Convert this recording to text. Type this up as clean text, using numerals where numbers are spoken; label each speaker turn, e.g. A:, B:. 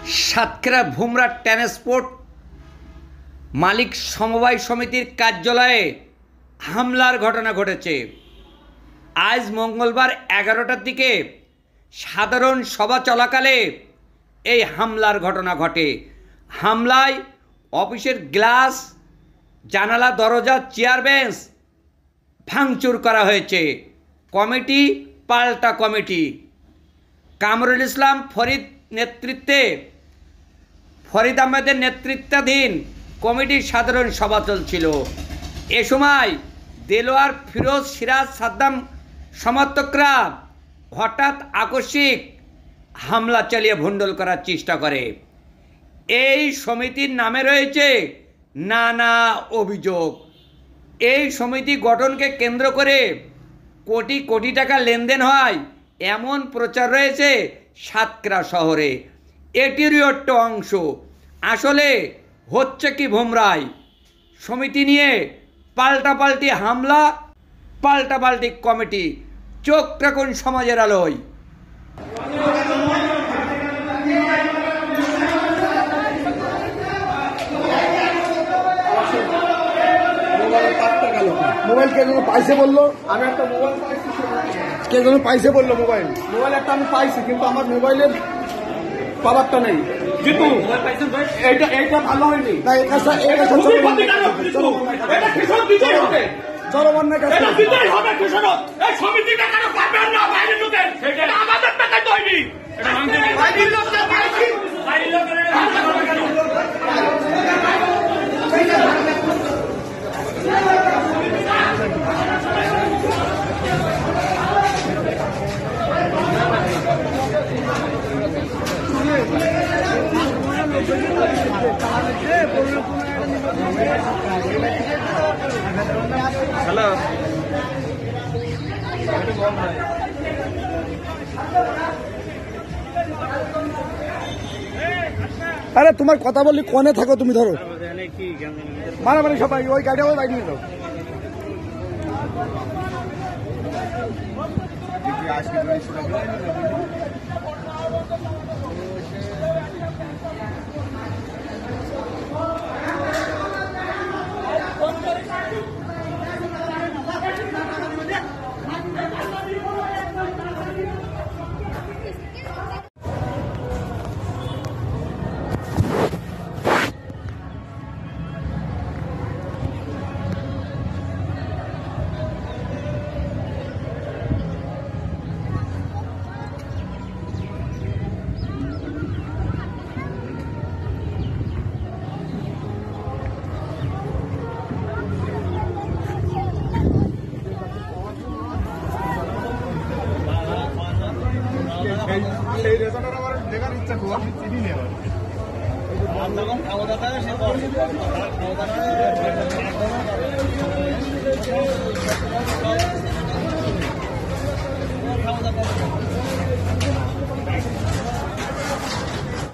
A: Satkhira ভুমরা transport মালিক সমবায় সমিতির কার্যালয়ে হামলার ঘটনা ঘটেছে। আজ মঙ্গলবার 11টার দিকে সাধারণ সভা চলাকালে এই হামলার ঘটনা ঘটে। হামলায় অফিসের গ্লাস, জানালা, দরজা, চেয়ার, বেঞ্চ ভাঙচুর করা হয়েছে। কমিটি পাল্টা কমিটি। কামরুল ইসলাম ফরিদ আহমেদের নেতৃত্বাধীন কমিটির সাধারণ সভা চলছিল। এ সময় দেলোয়ার, ফিরোজ, সিরাজ, সাদ্দাম সমর্থকরা হঠাৎ আকস্মিক হামলা চালিয়ে ভণ্ডুল করার চেষ্টা করে। এই সমিতির নামে রয়েছে নানা অভিযোগ। এই সমিতি গঠনকে কেন্দ্র করে কোটি কোটি টাকা লেনদেন হয় এমন প্রচার রয়েছে সাতক্ষীরা শহরে। এটিরই একটা অংশ। আসলে হচ্ছে কি ভুমরায়? সমিতি নিয়ে পাল্টাপাল্টি হামলা, পাল্টাপাল্টি কমিটি। চোখ রাখুন সমাজের আলোয়।
B: মোবাইল কে যেন পাইছে বললো, আমি একটা মোবাইল পাইছি। কে যেন পাইছে বললো মোবাইল একটা আমি পাইছি, কিন্তু আমার মোবাইলের পাওয়ারটা নেই। জিতু এইটা ভালো হয়নি। জনগণের কাছে
C: হ্যালো,
B: আরে তোমার কথা বললি কোনে থাকো তুমি? ধরো মারামারি সবাই ওই গাড়ি ওই বাইক নিয়ে যাও। এই রেজাল্ট আমার দেখার ইচ্ছা খুব, আমি চিনি না। খাওয়া দাওয়া